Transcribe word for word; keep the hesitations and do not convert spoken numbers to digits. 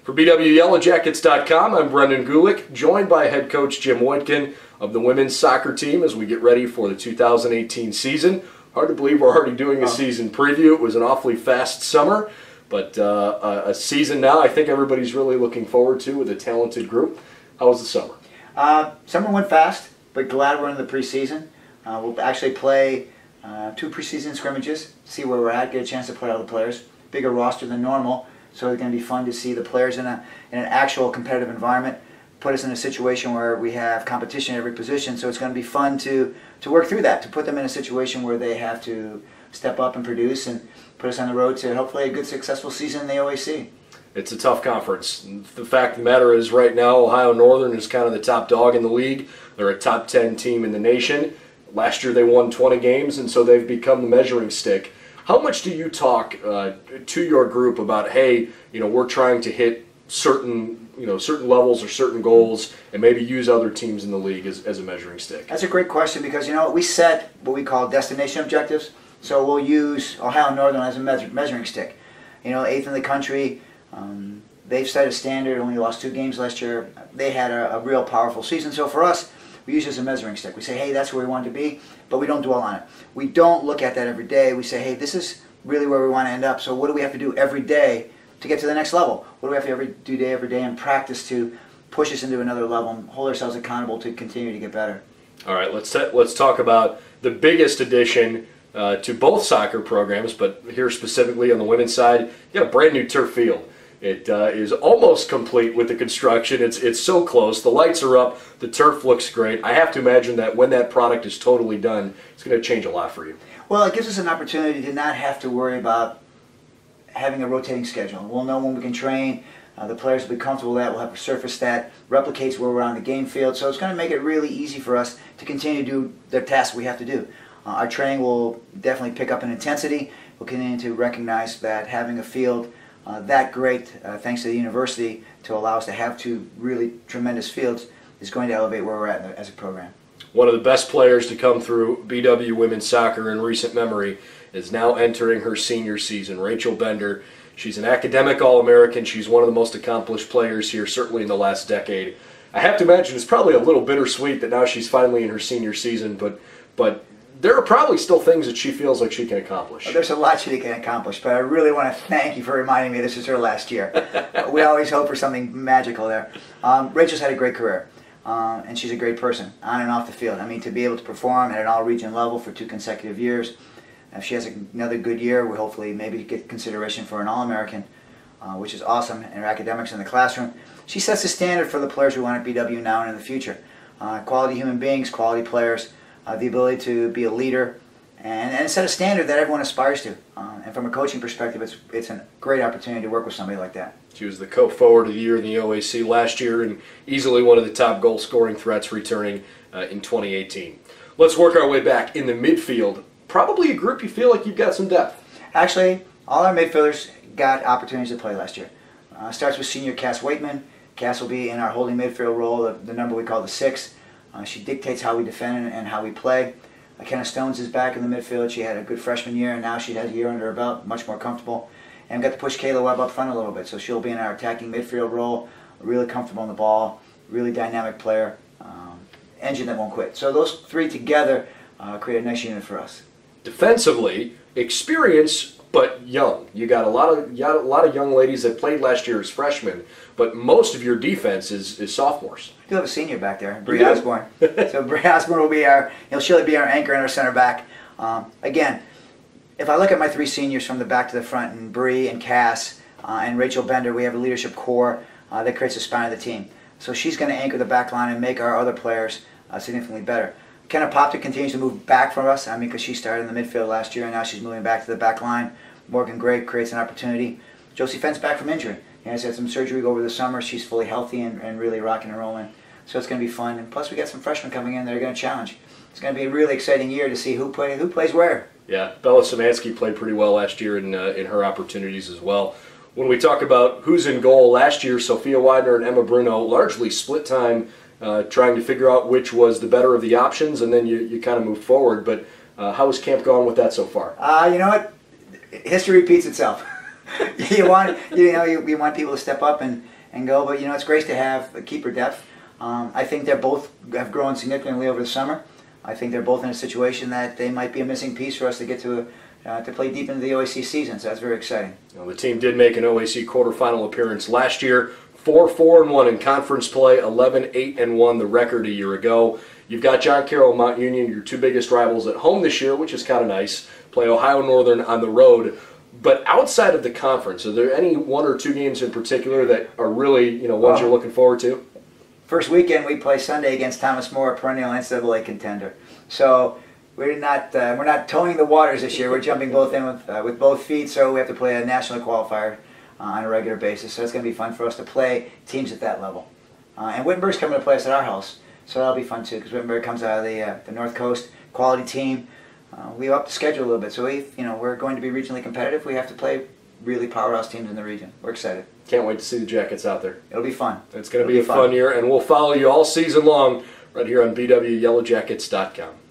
For B W Yellow Jackets dot com, I'm Brendan Gulick, joined by head coach Jim Woytkin of the women's soccer team as we get ready for the two thousand eighteen season. Hard to believe we're already doing a season preview. It was an awfully fast summer, but uh, a season now I think everybody's really looking forward to with a talented group. How was the summer? Uh, summer went fast, but glad we're in the preseason. Uh, we'll actually play uh, two preseason scrimmages, see where we're at, get a chance to play all the players. Bigger roster than normal. So it's going to be fun to see the players in, a, in an actual competitive environment, put us in a situation where we have competition at every position. So it's going to be fun to, to work through that, to put them in a situation where they have to step up and produce and put us on the road to hopefully a good, successful season in the O A C. It's a tough conference. The fact of the matter is right now Ohio Northern is kind of the top dog in the league. They're a top ten team in the nation. Last year they won twenty games, and so they've become the measuring stick. How much do you talk uh, to your group about, hey, you know, we're trying to hit certain, you know, certain levels or certain goals, and maybe use other teams in the league as, as a measuring stick? That's a great question because, you know, we set what we call destination objectives. So we'll use Ohio Northern as a measure, measuring stick. You know, eighth in the country. Um, they've set a standard. Only lost two games last year. They had a, a real powerful season. So for us, we use it as a measuring stick. We say, hey, that's where we want to be, but we don't dwell on it. We don't look at that every day. We say, hey, this is really where we want to end up. So what do we have to do every day to get to the next level? What do we have to every, do day every day and practice to push us into another level and hold ourselves accountable to continue to get better? All right, let's let's talk about the biggest addition uh, to both soccer programs, but here specifically on the women's side, you got a brand new turf field. It uh, is almost complete with the construction. It's it's so close. The lights are up. The turf looks great. I have to imagine that when that product is totally done, it's going to change a lot for you. Well, it gives us an opportunity to not have to worry about having a rotating schedule. We'll know when we can train. Uh, the players will be comfortable with that. We'll have a surface that replicates where we're on the game field. So it's going to make it really easy for us to continue to do the tasks we have to do. Uh, our training will definitely pick up in intensity. We'll continue to recognize that having a field Uh, that great, uh, thanks to the university, to allow us to have two really tremendous fields, is going to elevate where we're at as a program. One of the best players to come through B W women's soccer in recent memory is now entering her senior season, Rachel Bender. She's an academic All-American. She's one of the most accomplished players here, certainly in the last decade. I have to imagine it's probably a little bittersweet that now she's finally in her senior season, but but there are probably still things that she feels like she can accomplish. Well, there's a lot she can accomplish, but I really want to thank you for reminding me this is her last year. We always hope for something magical there. Um, Rachel's had a great career, um, and she's a great person on and off the field. I mean, to be able to perform at an all-region level for two consecutive years, if she has another good year, we'll hopefully maybe get consideration for an All-American, uh, which is awesome, and her academics in the classroom. She sets the standard for the players we want at B W now and in the future. Uh, quality human beings, quality players, Uh, the ability to be a leader, and, and set a standard that everyone aspires to. Uh, and from a coaching perspective, it's it's a great opportunity to work with somebody like that. She was the co-forward of the year in the O A C last year and easily one of the top goal-scoring threats returning uh, in twenty eighteen. Let's work our way back in the midfield. Probably a group you feel like you've got some depth. Actually, all our midfielders got opportunities to play last year. Uh, starts with senior Cass Waitman. Cass will be in our holding midfield role, the, the number we call the six. Uh, she dictates how we defend and, and how we play. Uh, Kenna Stones is back in the midfield. She had a good freshman year, and now she has a year under her belt, much more comfortable. And we got to push Kayla Webb up front a little bit, so she'll be in our attacking midfield role, really comfortable on the ball, really dynamic player, um, engine that won't quit. So those three together uh, create a nice unit for us. Defensively, experience but young. You got a lot of you got a lot of young ladies that played last year as freshmen, but most of your defense is, is sophomores. We do have a senior back there, Bree Osborne. So Bree Osborne will be our, you know, she'll be our anchor and our center back. Um, again, if I look at my three seniors from the back to the front, and Bree and Cass uh, and Rachel Bender, we have a leadership core uh, that creates the spine of the team. So she's going to anchor the back line and make our other players uh, significantly better. Kenna Poptic continues to move back for us. I mean, because she started in the midfield last year, and now she's moving back to the back line. Morgan Gray creates an opportunity. Josie Fent's back from injury. You know, she's had some surgery over the summer. She's fully healthy and, and really rocking and rolling. So it's going to be fun. And plus, we got some freshmen coming in that are going to challenge. It's going to be a really exciting year to see who play who plays where. Yeah, Bella Szymanski played pretty well last year in uh, in her opportunities as well. When we talk about who's in goal last year, Sophia Widener and Emma Bruno largely split time uh, trying to figure out which was the better of the options, and then you, you kind of move forward. But uh, how has camp gone with that so far? Uh, you know what? History repeats itself. you want you know you, you want people to step up and and go. But you know, it's great to have a keeper depth. Um, I think they're both have grown significantly over the summer. I think they're both in a situation that they might be a missing piece for us to get to uh, to play deep into the O A C season. So that's very exciting. Well, the team did make an O A C quarterfinal appearance last year. four four and one in conference play, eleven eight and one the record a year ago. You've got John Carroll and Mount Union, your two biggest rivals, at home this year, which is kind of nice. Play Ohio Northern on the road. But outside of the conference, are there any one or two games in particular that are really, you know, ones well, you're looking forward to? First weekend we play Sunday against Thomas More, a perennial N C double A contender. So we're not uh, we're not towing the waters this year. We're jumping both in with uh, with both feet. So we have to play a national qualifier uh, on a regular basis. So it's going to be fun for us to play teams at that level. Uh, and Wittenberg's coming to play us at our house, so that'll be fun too. Because Wittenberg comes out of the uh, the North Coast, quality team. Uh, we up the schedule a little bit, so we you know we're going to be regionally competitive. We have to play really powerhouse teams in the region. We're excited. Can't wait to see the Jackets out there. It'll be fun. It's going to be, be a fun. fun year, and we'll follow you all season long right here on B W Yellow Jackets dot com.